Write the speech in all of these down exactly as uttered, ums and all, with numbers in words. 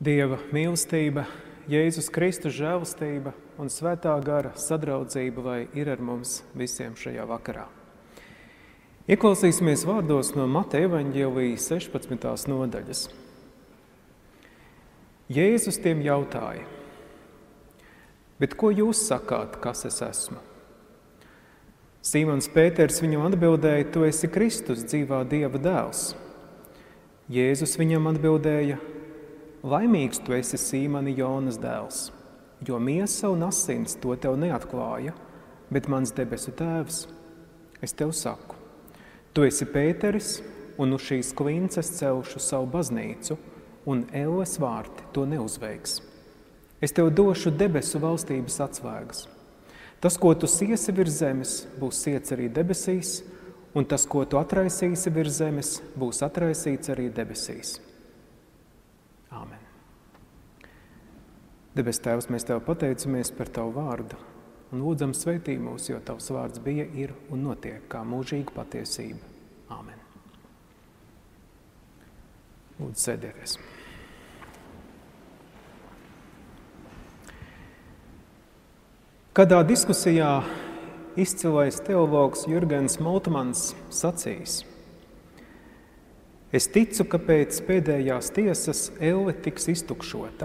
Dieva mīlestība, Jēzus Kristus žēlastība un svētā gara sadraudzība vai ir ar mums visiem šajā vakarā. Ieklausīsimies vārdos no Mateja evaņģēlija sešpadsmitās nodaļas. Jēzus tiem jautāja: Bet ko jūs sakāt, kas es esmu? Sīmons Pēters viņam atbildēja: Tu esi Kristus, dzīvā Dieva dēls. Jēzus viņam atbildēja: Laimīgs tu esi, Sīmani, Jonas dēls, jo miesa un asins to tev neatklāja, bet mans debesu tēvs. Es tev saku, tu esi Pēteris, un uz šīs klinces celšu savu baznīcu, un elles vārti to neuzveiks. Es tev došu debesu valstības atsvēgas. Tas, ko tu siesi virs zemes, būs siets arī debesīs, un tas, ko tu atraisīsi virs zemes, būs atraisīts arī debesīs. Āmen. Debes Tēvs, mēs Tev pateicamies par Tavu vārdu un lūdzam svētī mūs, jo Tavs vārds bija, ir un notiek kā mūžīga patiesība. Āmen. Lūdzu, sēdieties. Kādā diskusijā izcilais teologs Jurgens Moltmans sacīs: Es ticu, ka pēc pēdējās tiesas elle tiks iztukšota.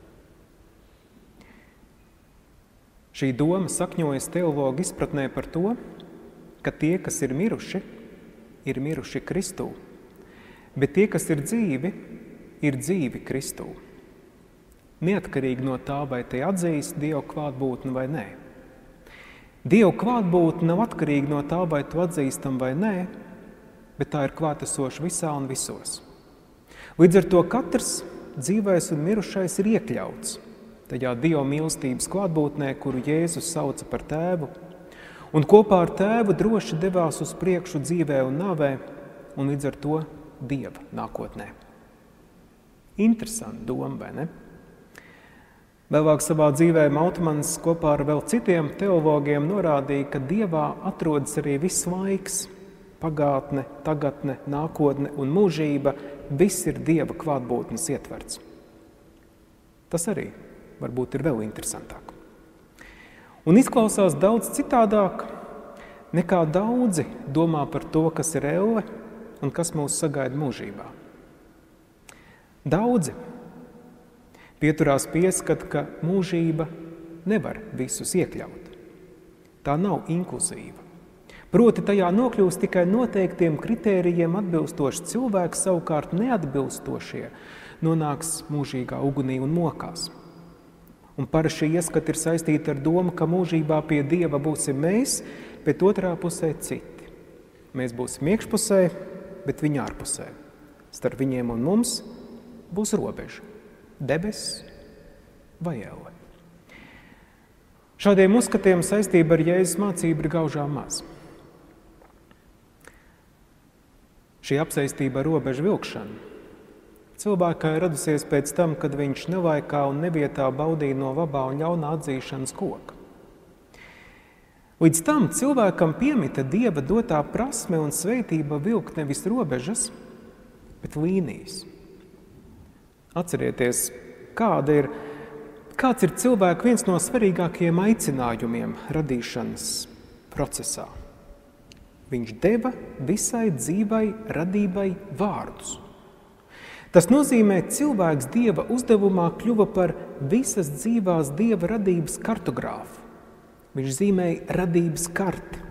Šī doma sakņojas teologa izpratnē par to, ka tie, kas ir miruši, ir miruši Kristū, bet tie, kas ir dzīvi, ir dzīvi Kristū. Neatkarīgi no tā, vai te atzīst Dievu klātbūtni vai nē. Dievu klātbūtne nav atkarīga no tā, vai tu atzīstam vai nē, bet tā ir klātesoša visā un visos. Līdz ar to katrs dzīvais un mirušais ir iekļauts tajā Dieva mīlestības klātbūtnē, kuru Jēzus sauca par tēvu, un kopā ar tēvu droši devās uz priekšu dzīvē un nāvē, un līdz ar to Dieva nākotnē. Interesanti doma, vai ne? Vēlāk savā dzīvē Moltmans kopā ar vēl citiem teologiem norādīja, ka Dievā atrodas arī viss laiks, pagātne, tagadne, nākotne un mūžība, viss ir Dieva klātbūtnes ietverts. Tas arī varbūt ir vēl interesantāk. Un izklausās daudz citādāk, nekā daudzi domā par to, kas ir elle un kas mūs sagaida mūžībā. Daudzi pieturās pieskat, ka mūžība nevar visus iekļaut. Tā nav inkluzīva. Proti tajā nokļūst tikai noteiktiem kritērijiem atbilstoši cilvēki, savukārt neatbilstošie nonāks mūžīgā ugunī un mokās. Un parasti šī ieskata ir saistīta ar domu, ka mūžībā pie Dieva būsim mēs, bet otrā pusē citi. Mēs būsim iekšpusē, bet viņi ārpusē. Starp viņiem un mums būs robeža, debesis vai elle. Šādiem uzskatiem saistība ar Jēzus mācību ir gaužām maz. Šī apsaistība ar robežu vilkšanu cilvēkā ir radusies pēc tam, kad viņš nelaikā un nevietā baudīja no labā un ļaunā atzīšanas koka. Līdz tam cilvēkam piemita Dieva dotā prasme un svētība vilkt nevis robežas, bet līnijas. Atcerieties, kāda ir, kāds ir cilvēka viens no svarīgākajiem aicinājumiem radīšanas procesā. Viņš deva visai dzīvai radībai vārdus. Tas nozīmē, cilvēks Dieva uzdevumā kļuva par visas dzīvās Dieva radības kartogrāfu. Viņš zīmēja radības karti.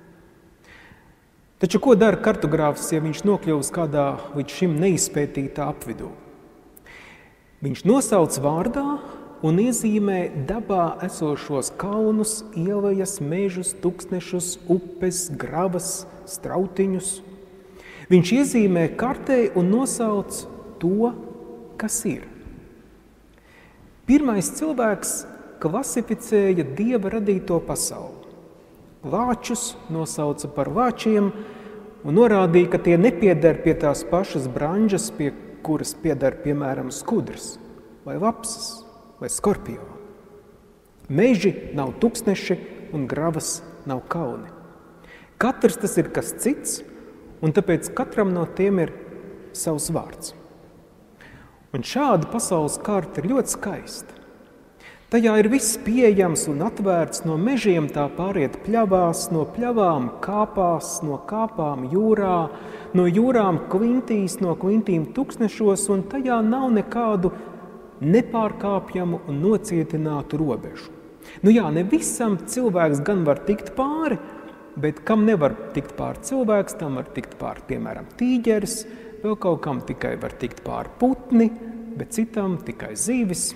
Taču ko dara kartogrāfs, ja viņš nokļuvis kādā līdz šim neizpētītā apvidū? Viņš nosauc vārdā un iezīmē dabā esošos kalnus, ielas, mežus, tuksnešus, upes, gravas, strautiņus. Viņš iezīmē kartē un nosauc to, kas ir. Pirmais cilvēks klasificēja Dieva radīto pasauli. Lāčus nosauca par lāčiem un norādīja, ka tie nepieder pie tās pašas branžas, pie kuras pieder, piemēram, skudras vai lapsas vai skorpioni. Meži nav tuksneši un gravas nav kalni. Katrs tas ir kas cits, un tāpēc katram no tiem ir savs vārds. Un šāda pasaules karta ir ļoti skaista. Tajā ir viss pieejams un atvērts, no mežiem tā pāriet pļavās, no pļavām kāpās, no kāpām jūrā, no jūrām kvintīs, no kvintīm tuksnešos, un tajā nav nekādu nepārkāpjamu un nocietinātu robežu. Nu jā, ne visam cilvēks gan var tikt pāri, bet kam nevar tikt pāri cilvēks, tam var tikt pāri, piemēram, tīģeris, vēl kaut kam tikai var tikt pāri putni, bet citam tikai zīvis.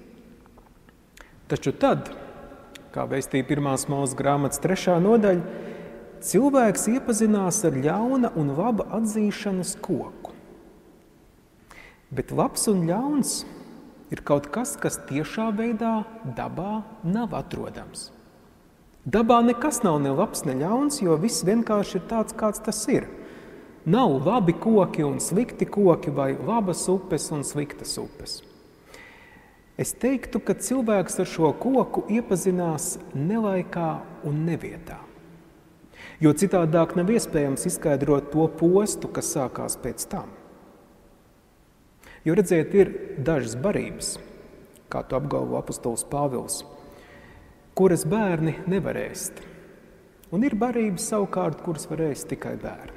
Taču tad, kā vēstīja pirmās Mūzes grāmatas trešā nodaļa, cilvēks iepazinās ar ļauna un laba atzīšanas koku. Bet labs un ļauns ir kaut kas, kas tiešā veidā dabā nav atrodams. Dabā nekas nav ne labs, ne ļauns, jo viss vienkārši ir tāds, kāds tas ir. Nav labi koki un slikti koki vai labas upes un sliktas upes. Es teiktu, ka cilvēks ar šo koku iepazinās nelaikā un nevietā. Jo citādāk nav iespējams izskaidrot to postu, kas sākās pēc tam. Jo redziet, ir dažas barības, kā to apgalvo apostols Pāvils, kuras bērni nevar ēst. Un ir barības savukārt, kuras var ēst tikai bērni.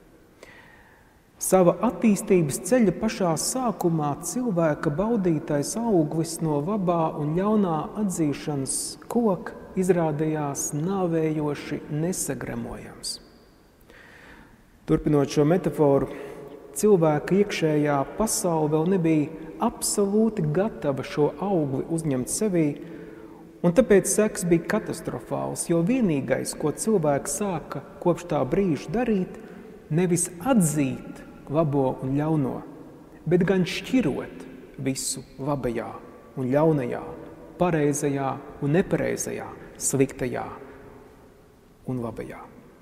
Sava attīstības ceļa pašā sākumā cilvēka baudītais auglis no labā un ļaunā atzīšanas koka izrādījās nāvējoši nesagremojams. Turpinot šo metaforu, cilvēka iekšējā pasaule vēl nebija absolūti gatava šo augli uzņemt sevī, un tāpēc seks bija katastrofāls, jo vienīgais, ko cilvēks sāka kopš tā brīža darīt, nevis atzīt labo un ļauno, bet gan šķirot visu labajā un ļaunajā, pareizajā un nepareizajā, sliktajā un labajā.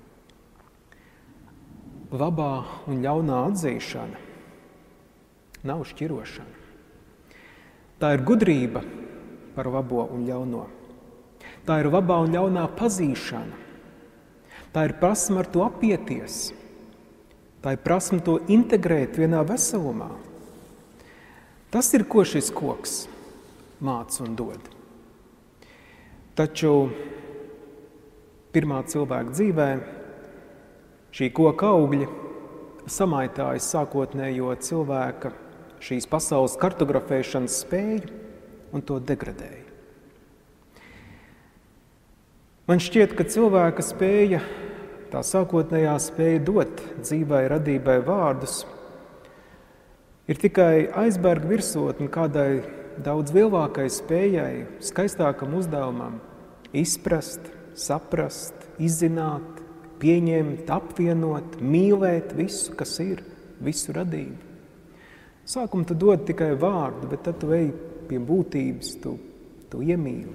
Labā un ļaunā atzīšana nav šķirošana. Tā ir gudrība par labo un ļauno. Tā ir labā un ļaunā pazīšana. Tā ir prasme ar to apieties. Tā ir prasme to integrēt vienā veselumā. Tas ir, ko šis koks māca un dod. Taču pirmā cilvēka dzīvē šī koka augļi samaitājas sākotnējo cilvēka šīs pasaules kartografēšanas spēju un to degradēja. Man šķiet, ka cilvēka spēja Tā sākotnējā spēja dot dzīvai radībai vārdus ir tikai aizberga virsotne kādai daudz lielākai spējai, skaistākam uzdevumam izprast, saprast, izzināt, pieņemt, apvienot, mīlēt visu, kas ir, visu radību. Sākumā tu dod tikai vārdu, bet tad tu ej pie būtības, tu, tu iemīli.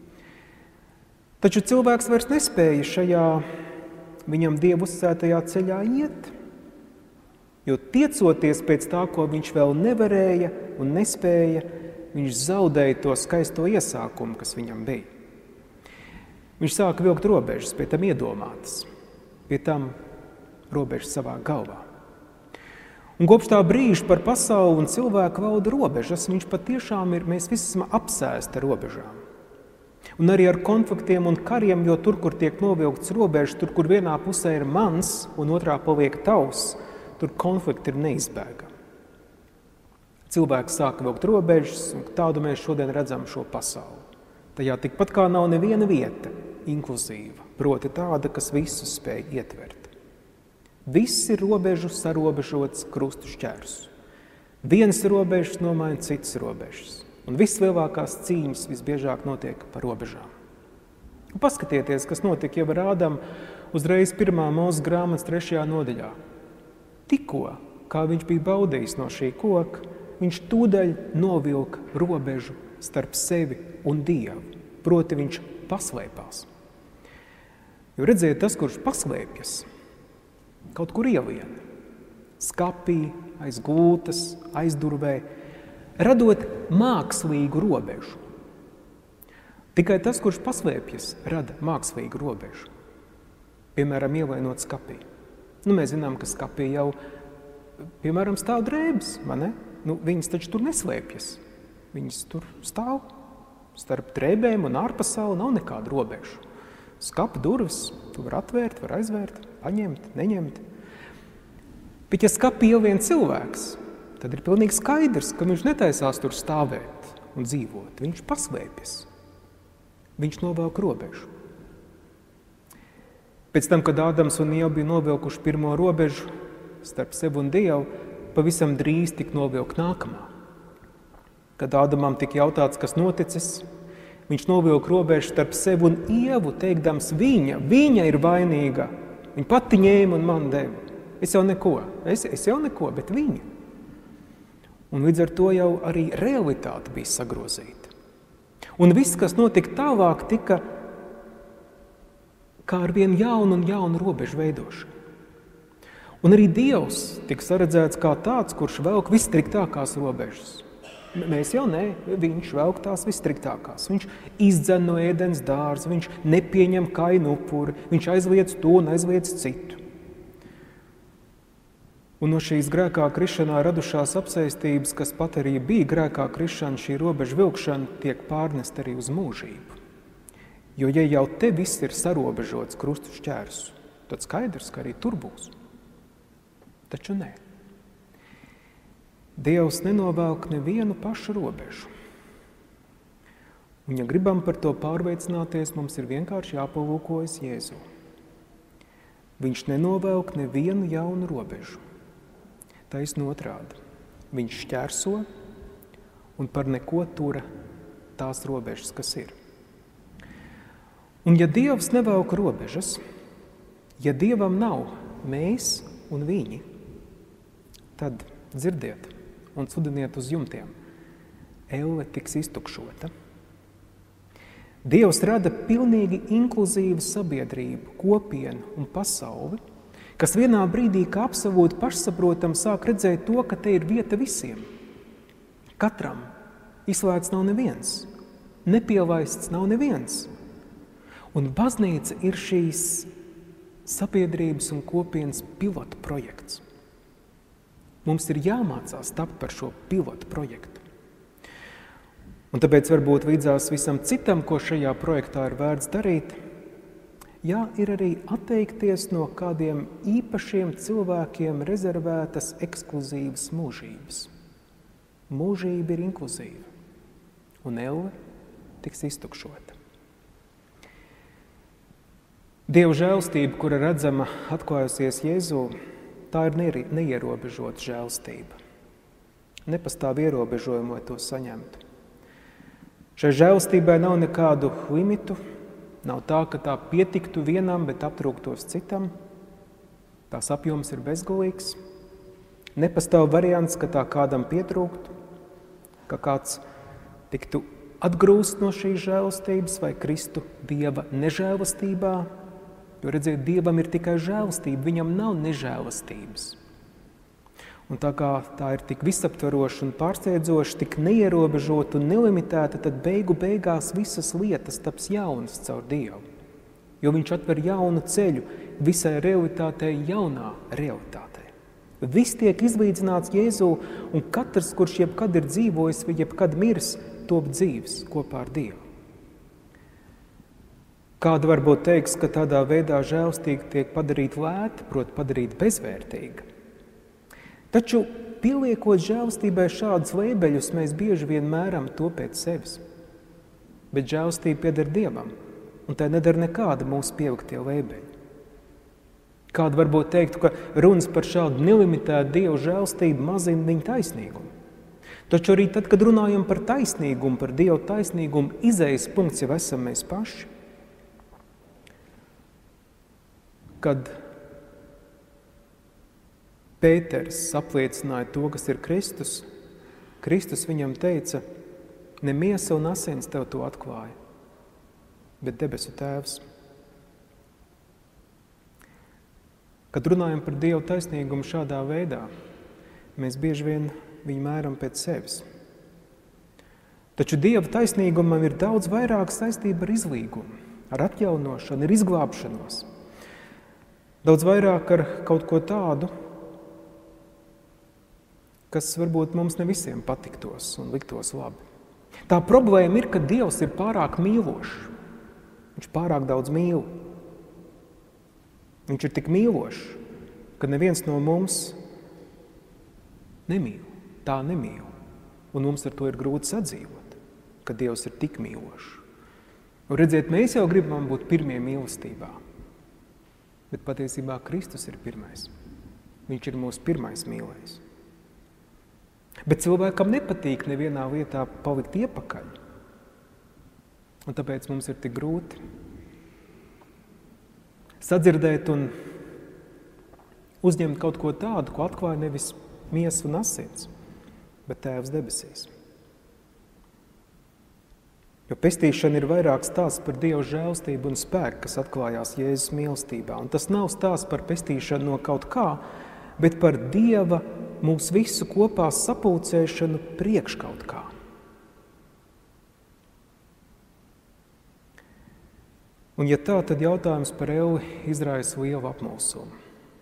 Taču cilvēks vairs nespēja šajā viņam Dievu uzticētajā ceļā iet, jo tiecoties pēc tā, ko viņš vēl nevarēja un nespēja, viņš zaudēja to skaisto iesākumu, kas viņam bija. Viņš sāka vilkt robežas, pie tam iedomātas, pie tam robežas savā galvā. Un kopš tā brīža par pasauli un cilvēku valda robežas, viņš patiešām ir, mēs visi esam apsēsti ar robežām. Un arī ar konfliktiem un kariem, jo tur, kur tiek novilkts robežas, tur, kur vienā pusē ir mans un otrā paliek tavs, tur konflikti ir neizbēgami. Cilvēks sāka vilkt robežas, un tādu mēs šodien redzam šo pasauli. Tajā tikpat kā nav neviena vieta inkluzīva, proti tāda, kas visus spēj ietvert. Viss ir robežu sarobežots krustu šķērs. Vienas robežas nomaina citas robežas. Un vislielākās cīņas visbiežāk notiek par robežām. Un paskatieties, kas notika jau ar Ādamu uzreiz pirmā Mūzes grāmatas trešajā nodaļā. Tikko, kā viņš bija baudījis no šī koka, viņš tūdaļ novilka robežu starp sevi un Dievu. Proti viņš paslēpās. Jo redziet, tas, kurš paslēpjas, kaut kur ielien, skapī, aiz gultas, aizdurvē, radot mākslīgu robežu. Tikai tas, kurš paslēpjas, rada mākslīgu robežu. Piemēram, ielainot skapī. Nu, mēs zinām, ka skapī jau, piemēram, stāv drēbes, vai ne? nu, viņas taču tur neslēpjas. Viņas tur stāv starp drēbēm un ārpasauli, nav nekāda robeža. Skapa durvis, tu var atvērt, var aizvērt, paņemt, neņemt. Bet ja skapa ielvien cilvēks, tad ir pilnīgi skaidrs, ka viņš netaisās tur stāvēt un dzīvot. Viņš paslēpjas. Viņš novelk robežu. Pēc tam, kad Ādams un Ieva bija novilkuši pirmo robežu starp sevi un Dievu, pavisam drīz tika novilkt nākamā. Kad Ādamam tika jautāts, kas noticis, viņš novilka robežu starp sevi un Ievu, teikdams, viņa, viņa ir vainīga. Viņa pati ņēma un man deva. Es jau neko, es, es jau neko, bet viņa. Un līdz ar to jau arī realitāte bija sagrozīta. Un viss, kas notika tālāk, tika kā ar vienu jaunu un jaunu robežu veidošanu. Un arī Dievs tika saredzēts kā tāds, kurš velk visstriktākās robežas. Mēs jau ne, viņš velk tās visstriktākās. Viņš izdzen no ēdens dārza, viņš nepieņem kainu upuri, viņš aizliedz to un aizliedz citu. Un no šīs grēkā krišanā radušās apsēstības, kas pat arī bija grēkā krišana, šī robeža vilkšana tiek pārnest arī uz mūžību. Jo, ja jau te viss ir sarobežots krustu šķērsu, tad skaidrs, ka arī tur būs. Taču nē. Dievs nenovelk nevienu pašu robežu. Un, ja gribam par to pārveicināties, mums ir vienkārši jāpalūkojas Jēzu. Viņš nenovelk nevienu jaunu robežu. Taisn otrādi. Viņš šķērso un par neko tura tās robežas, kas ir. Un ja Dievs nevelk robežas, ja Dievam nav mēs un viņi, tad dzirdiet un sludiniet uz jumtiem. Elle tiks iztukšota. Dievs rada pilnīgi inkluzīvu sabiedrību, kopienu un pasauli, kas vienā brīdī, kā absolūti pašsaprotam, sāk redzēt to, ka te ir vieta visiem. Katram izslēgts nav neviens, nepielaists nav neviens. Un baznīca ir šīs sabiedrības un kopienas pilotu projekts. Mums ir jāmācās tapt par šo pilotu projektu. Un tāpēc varbūt līdzās visam citam, ko šajā projektā ir vērts darīt, jā, ir arī atteikties no kādiem īpašiem cilvēkiem rezervētas ekskluzīvas mūžības. Mūžība ir inkluzīva, un elle tiks iztukšota. Dieva žēlstība, kura redzama atklājusies Jēzū, tā ir neierobežota žēlstība. Nepastāv ierobežojumu, lai to saņemtu. Šai žēlstībai nav nekādu limitu, nav tā, ka tā pietiktu vienam, bet aptrūktos citam. Tās apjoms ir bezgalīgs. Nepastāv variants, ka tā kādam pietrūktu, ka kāds tiktu atgrūst no šīs žēlstības vai kristu Dieva nežēlastībā. Jo, redziet, Dievam ir tikai žēlastība, viņam nav nežēlastības. Un tā kā tā ir tik visaptvaroša un pārsteidzoša, tik neierobežota un nelimitēta, tad beigu beigās visas lietas taps jaunas caur Dievu. Jo viņš atver jaunu ceļu visai realitātei, jaunā realitātei. Viss tiek izlīdzināts Jēzū, un katrs, kurš jebkad ir dzīvojis vai jebkad miris, top dzīves kopā ar Dievu. Kāda varbūt teiks, ka tādā veidā žēlstība tiek padarīta lēta, proti padarīta bezvērtīga. Taču, pieliekot žēlstībai šādus lēbeļus, mēs bieži vien mēram to pēc sevis. Bet žēlstība pieder Dievam, un tā nedara nekāda mūsu pieliktie lēbeļi. Kāda varbūt teiktu, ka runas par šādu nelimitētu Dievu žēlstību mazina viņa taisnīgumu. Taču arī tad, kad runājam par taisnīgumu, par Dievu taisnīgumu, izejas punkts jau esam mēs paši. Kad Pēters apliecināja to, kas ir Kristus, Kristus viņam teica, ne miesa un asins tev to atklāja, bet debesu Tēvs. Kad runājam par Dievu taisnīgumu šādā veidā, mēs bieži vien viņu mēram pēc sevis. Taču Dieva taisnīgumam ir daudz vairāk saistība ar izlīgumu, ar atjaunošanu, ar izglābšanos. Daudz vairāk ar kaut ko tādu, kas varbūt mums ne visiem patiktos un liktos labi. Tā problēma ir, ka Dievs ir pārāk mīlošs. Viņš pārāk daudz mīl. Viņš ir tik mīlošs, ka neviens no mums nemīl, tā nemīl. Un mums ar to ir grūti sadzīvot, ka Dievs ir tik mīlošs. Un redziet, mēs jau gribam būt pirmie mīlestībā. Bet patiesībā Kristus ir pirmais. Viņš ir mūsu pirmais mīlējs. Bet cilvēkam nepatīk nevienā vietā palikt iepakaļ. Un tāpēc mums ir tik grūti sadzirdēt un uzņemt kaut ko tādu, ko atklāja nevis miesa un asins, bet Tēvs debesīs. Jo pestīšana ir vairāk stāsts par Dieva žēlstību un spēku, kas atklājās Jēzus mīlestībā. Un tas nav stāsts par pestīšanu no kaut kā, bet par Dieva mūs visu kopā sapulcēšanu priekš kaut kā. Un ja tā, tad jautājums par Elli izraisa lielu apmulsumu.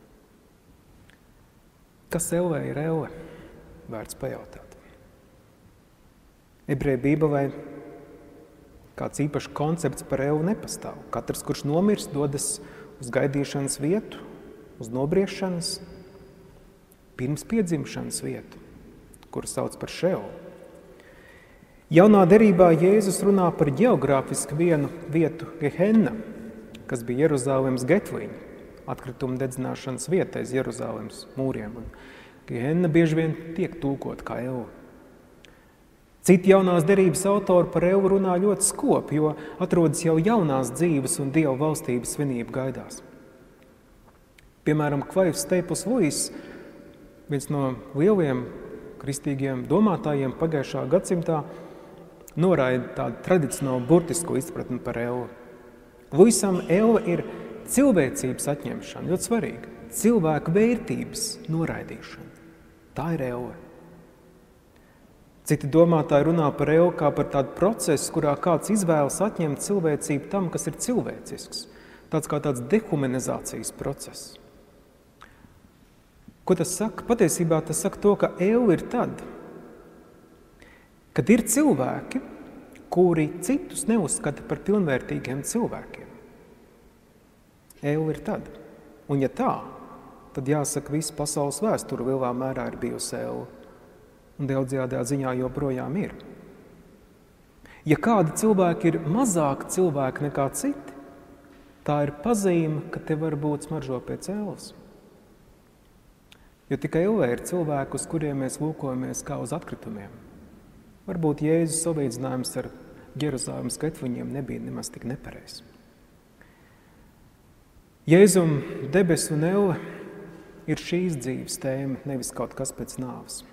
Kas Ellē ir Elle? Vērts pajautāt. Ebreju bībelē kāds īpašs koncepts par Elli nepastāv. Katrs, kurš nomirst, dodas uz gaidīšanas vietu, uz nobriešanas, pirms piedzimšanas vietu, kuru sauc par Šeolu. Jaunā derībā Jēzus runā par ģeogrāfiski vienu vietu Gehenna, kas bija Jeruzālemes getliņa, atkrituma dedzināšanas vieta aiz Jeruzālemes mūriem. Un Gehenna bieži vien tiek tulkot kā Elle. Citi jaunās derības autori par Elli runā ļoti skopi, jo atrodas jau jaunās dzīves un Dieva valstības svinību gaidās. Piemēram, Klaivs Staples Lewis, viens no lieliem kristīgiem domātājiem pagājušā gadsimtā, noraida tādu tradicionālu burtisko izpratni par Elli. Luisam Elle ir cilvēcības atņemšana, ļoti svarīga. Cilvēku vērtības noraidīšana. Tā ir Elle. Citi domātāji runā par Elli kā par tādu procesu, kurā kāds izvēlas atņemt cilvēcību tam, kas ir cilvēcisks. Tāds kā tāds dehumanizācijas process. Ko tas saka? Patiesībā tas saka to, ka Elle ir tad, kad ir cilvēki, kuri citus neuzskata par pilnvērtīgiem cilvēkiem. Elle ir tad. Un ja tā, tad jāsaka, visa pasaules vēsture lielā mērā ir bijusi Elle. Un daudzajā ziņā joprojām ir. Ja kādi cilvēki ir mazāk cilvēki nekā citi, tā ir pazīme, ka te varbūt smaržo pēc Elles. Jo tikai Ellē ir cilvēki, uz kuriem mēs lūkojamies kā uz atkritumiem. Varbūt Jēzus salīdzinājums ar Jeruzālemes getliņiem nebija nemaz tik nepareizs. Jēzum debesu un Elle ir šīs dzīves tēma, nevis kaut kas pēc nāves.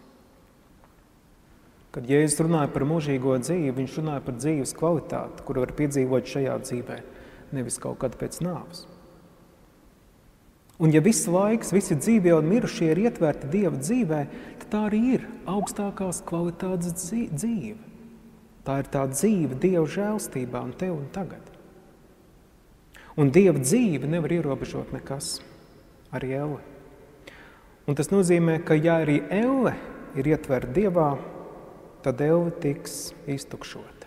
Kad Jēzus runāja par mūžīgo dzīvi, viņš runāja par dzīves kvalitāti, kuru var piedzīvot šajā dzīvē, nevis kaut kad pēc nāves. Un ja viss laiks, visi dzīvie un mirušie ir ietverti Dieva dzīvē, tad tā arī ir augstākās kvalitātes dzīve. Tā ir tā dzīve Dieva žēlstībā un tev un tagad. Un Dieva dzīve nevar ierobežot nekas, arī Elle. Un tas nozīmē, ka ja arī Elle ir ietverta Dievā, tad Elle tiks iztukšota.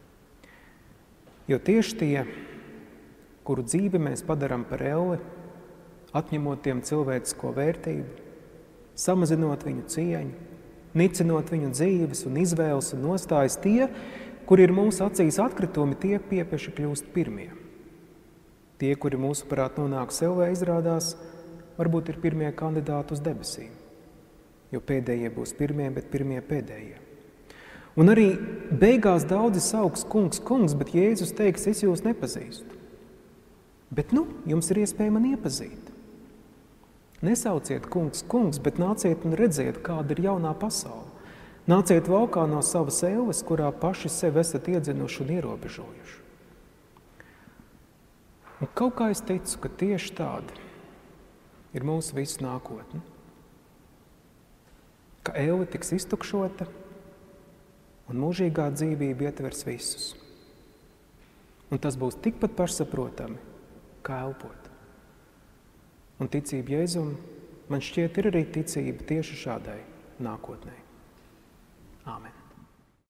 Jo tieši tie, kuru dzīvi mēs padaram par Elle, atņemot tiem cilvēcisko vērtību, samazinot viņu cieņu, nicinot viņu dzīves un izvēles un nostājas, tie, kuri ir mūsu acīs atkritumi, tie piepieši kļūst pirmie. Tie, kuri mūsuprāt nonāk Ellē, izrādās, varbūt ir pirmie kandidāti uz debesīm, jo pēdējie būs pirmie, bet pirmie pēdējie. Un arī beigās daudzi sauks kungs, kungs, bet Jēzus teiks, es jūs nepazīstu. Bet nu, jums ir iespēja man iepazīt. Nesauciet kungs, kungs, bet nāciet un redziet, kāda ir jaunā pasaule. Nāciet valkā no savas elles, kurā paši sevi esat iedzinuši un ierobežojuši. Un kaut kā es ticu, ka tieši tāda ir mūsu visu nākotne. Ka Elle tiks iztukšota un mūžīgā dzīvība ietvers visus. Un tas būs tikpat pašsaprotami, kā elpot. Un ticība Jēzum, man šķiet, ir arī ticība tieši šādai nākotnē. Āmen.